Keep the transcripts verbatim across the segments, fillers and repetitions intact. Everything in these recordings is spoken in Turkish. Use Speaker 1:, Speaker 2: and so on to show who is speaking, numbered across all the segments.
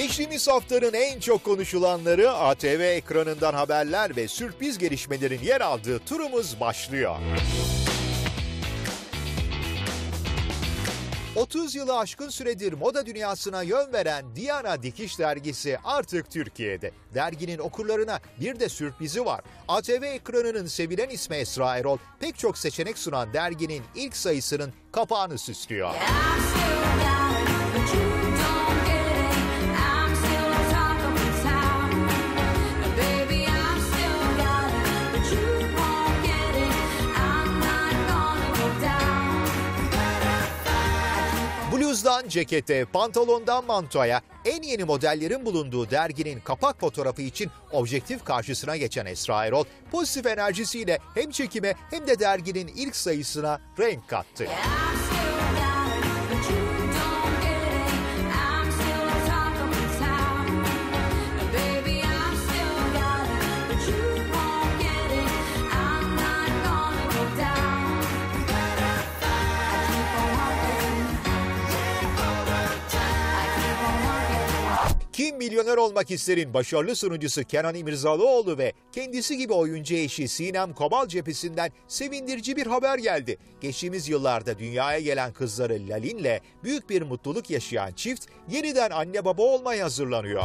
Speaker 1: Geçtiğimiz haftanın en çok konuşulanları, A T V ekranından haberler ve sürpriz gelişmelerin yer aldığı turumuz başlıyor. otuz yılı aşkın süredir moda dünyasına yön veren Diana Dikiş dergisi artık Türkiye'de. Derginin okurlarına bir de sürprizi var. A T V ekranının sevilen ismi Esra Erol, pek çok seçenek sunan derginin ilk sayısının kapağını süslüyor. Bluzdan cekete, pantolondan mantoya en yeni modellerin bulunduğu derginin kapak fotoğrafı için objektif karşısına geçen Esra Erol, pozitif enerjisiyle hem çekime hem de derginin ilk sayısına renk kattı. Kim Milyoner Olmak İster'in başarılı sunucusu Kenan İmirzalıoğlu ve kendisi gibi oyuncu eşi Sinem Kobal cephesinden sevindirici bir haber geldi. Geçtiğimiz yıllarda dünyaya gelen kızları Lalin'le büyük bir mutluluk yaşayan çift yeniden anne baba olmaya hazırlanıyor.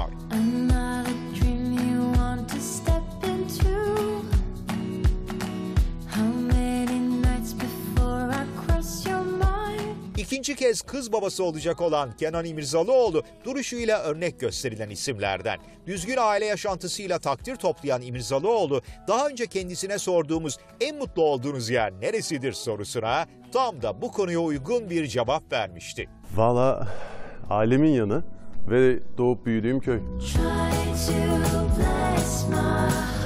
Speaker 1: İkinci kez kız babası olacak olan Kenan İmirzalıoğlu duruşuyla örnek gösterilen isimlerden. Düzgün aile yaşantısıyla takdir toplayan İmirzalıoğlu, daha önce kendisine sorduğumuz en mutlu olduğunuz yer neresidir sorusuna tam da bu konuya uygun bir cevap vermişti.
Speaker 2: Valla ailemin yanı ve doğup büyüdüğüm köy. Try to bless my